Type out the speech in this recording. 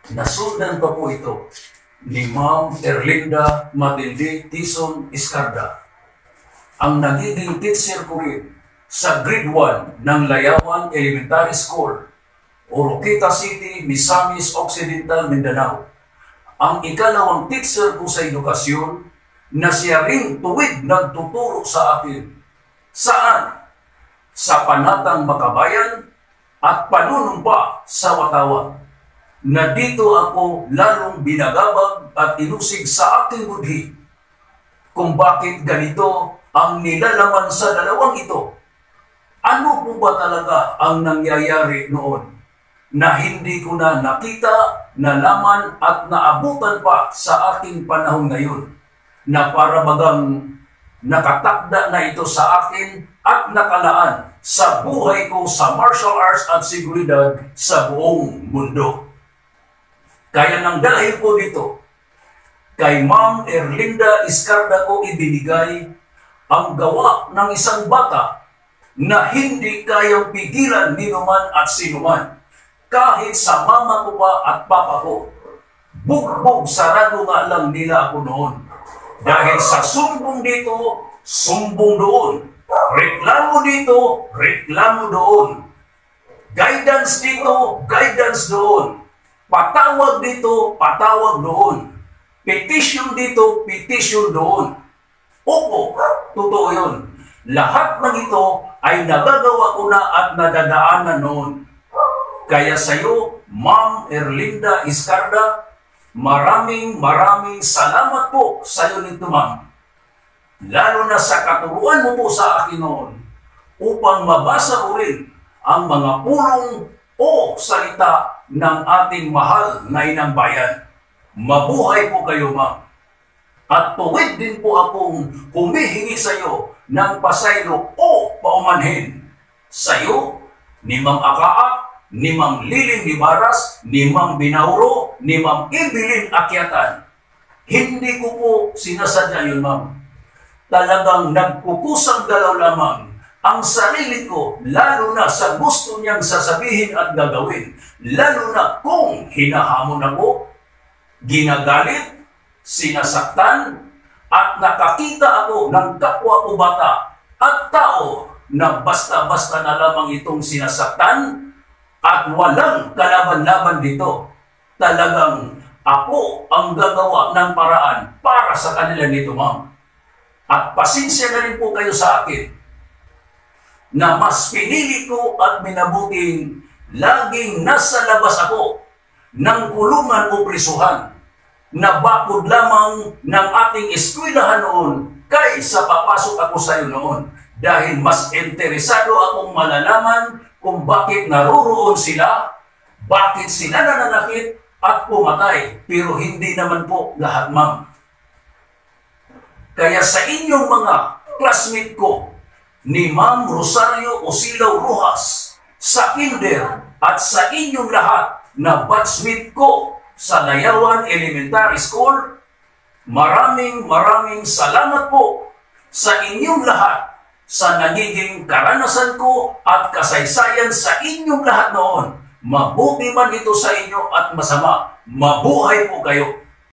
Nasundan pa po ito ni Ma'am Erlinda Matindi Tison Iscarda, ang nagiging teacher ko rin sa grade 1 ng Layawan Elementary School, Oroqueta City, Misamis Occidental, Mindanao. Ang ikalawang teacher ko sa edukasyon na siya rin tuwid nagtuturo sa akin. Saan? Sa panatang makabayan at panunumpa sa watawan. Na dito ako lalong binagabag at inusig sa aking budhi kung bakit ganito ang nilalaman sa dalawang ito. Ano po ba talaga ang nangyayari noon na hindi ko na nakita, nalaman at naabutan pa sa aking panahon ngayon, na para bagang nakatakda na ito sa akin at nakalaan sa buhay ko sa martial arts at seguridad sa buong mundo. Kaya nang dahil po dito, kay Ma'am Erlinda Iscarda ko ibinigay ang gawa ng isang bata na hindi kayang pigilan ni numan at sinuman, kahit sa mama ko pa at papa ko. Bugbog sarado nga lang nila ako noon. Dahil sa sumbong dito, sumbong doon. Reklamo dito, reklamo doon. Guidance dito, guidance doon. Patawag dito, patawag doon. Petition dito, petition doon. Opo, totoo yun. Lahat ng ito ay nagagawa ko na at nadadaanan noon. Kaya sa iyo, Ma'am Erlinda Iscarda, maraming salamat po sa iyo nito, ma'am. Lalo na sa katuruan mo po sa akin noon upang mabasa ko rin ang mga pulong o salita ng ating mahal na inang bayan. Mabuhay po kayo, ma'am. At tuwid din po akong humihingi sa iyo ng pasaylo o paumanhin sa iyo, ni Ma'am Akaa, ni Ma'am Liling Libaras, ni Ma'am Binauro, ni Ma'am Ibilin Akyatan. Hindi ko po sinasadya yun, ma'am. Talagang nagkukusang galaw lamang ang sarili ko, lalo na sa gusto niyang sasabihin at gagawin, lalo na kung hinahamon ako, ginagalit, sinasaktan, at nakakita ako ng kapwa ko bata at tao na basta-basta na lamang itong sinasaktan at walang kalaban-laban dito. Talagang ako ang gagawa ng paraan para sa kanila nito, ma'am. At pasensya na rin po kayo sa akin na mas pinili ko at minabuting laging nasa labas ako ng kulungan o prisuhan na bakod lamang ng ating eskwelahan noon kaysa papasok ako sa iyo noon, dahil mas interesado akong malalaman kung bakit naroroon sila, bakit sila nananakit at pumatay, pero hindi naman po lahat, ma'am. Kaya sa inyong mga classmate ko, ni Ma'am Rosario Osilaw Rojas sa kinder at sa inyong lahat na batchmate ko sa Layawan Elementary School, maraming salamat po sa inyong lahat sa nagiging karanasan ko at kasaysayan sa inyong lahat noon. Mabuti man ito sa inyo at masama, mabuhay po kayo.